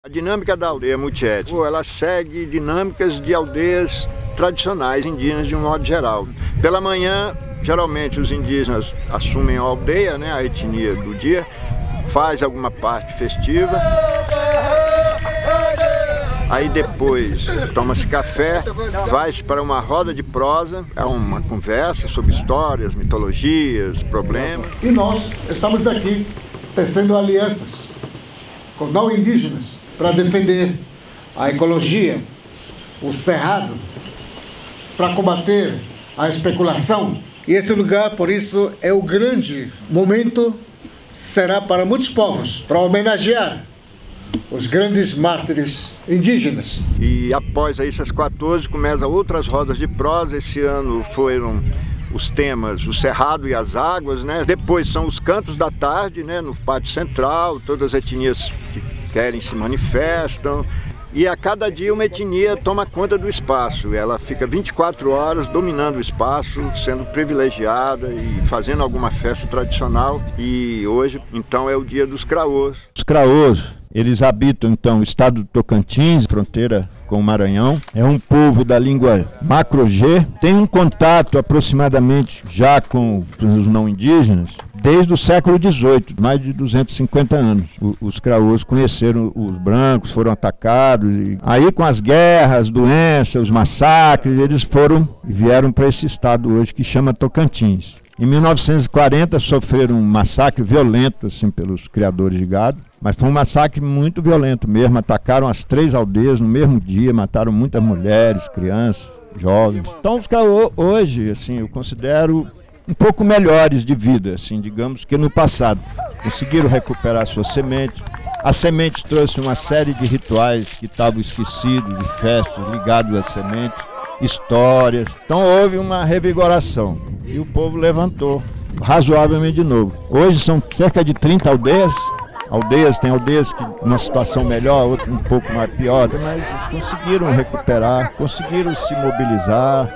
A dinâmica da aldeia multiétnica, ela segue dinâmicas de aldeias tradicionais indígenas de um modo geral. Pela manhã, geralmente os indígenas assumem a aldeia, né, a etnia do dia, faz alguma parte festiva. Aí depois toma-se café, vai-se para uma roda de prosa, é uma conversa sobre histórias, mitologias, problemas. E nós estamos aqui tecendo alianças com não indígenas para defender a ecologia, o cerrado, para combater a especulação. E esse lugar, por isso, é o grande momento, será para muitos povos, para homenagear os grandes mártires indígenas. E após aí essas 14 começam outras rodas de prosa. Esse ano foram os temas o Cerrado e as Águas, né? Depois são os cantos da tarde, né? No pátio central, todas as etnias que querem se manifestam. E a cada dia uma etnia toma conta do espaço. Ela fica 24 horas dominando o espaço, sendo privilegiada e fazendo alguma festa tradicional. E hoje, então, é o dia dos Craôs. Os Craôs, eles habitam, então, o estado do Tocantins, fronteira com o Maranhão. É um povo da língua Macro-G. Tem um contato aproximadamente já com os não indígenas desde o século XVIII, mais de 250 anos. Os Craôs conheceram os brancos, foram atacados. E aí, com as guerras, doenças, os massacres, eles vieram para esse estado hoje que chama Tocantins. Em 1940 sofreram um massacre violento assim, pelos criadores de gado, mas foi um massacre muito violento mesmo. Atacaram as 3 aldeias no mesmo dia, mataram muitas mulheres, crianças, jovens. Então os Craôs hoje, assim, eu considero um pouco melhores de vida, assim, digamos, que no passado. Conseguiram recuperar suas sementes. As sementes trouxeram uma série de rituais que estavam esquecidos, de festas ligados às sementes, histórias. Então houve uma revigoração e o povo levantou razoavelmente de novo. Hoje são cerca de 30 aldeias. Tem aldeias que numa situação melhor, outras um pouco mais pior, mas conseguiram recuperar, conseguiram se mobilizar.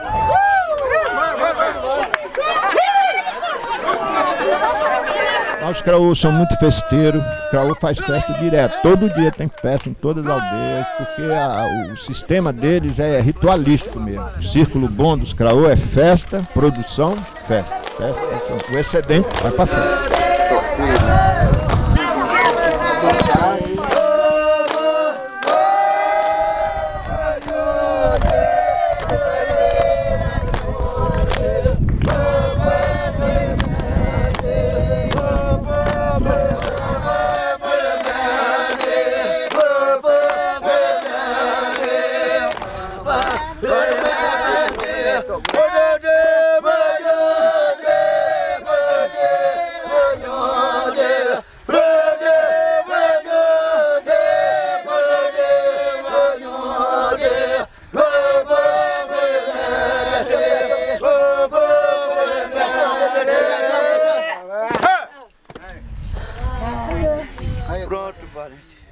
Os Craôs são muito festeiros. O Craô faz festa direto, todo dia tem festa em todas as aldeias, porque o sistema deles é ritualístico mesmo. O círculo bom dos Craô é festa, produção, festa. O excedente vai para festa. Pronto, Valente.